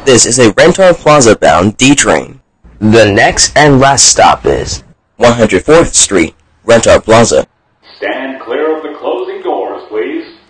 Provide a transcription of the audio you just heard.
This is a Rentar Plaza bound D train. The next and last stop is 104th Street, Rentar Plaza. Stand clear of the closing doors, please.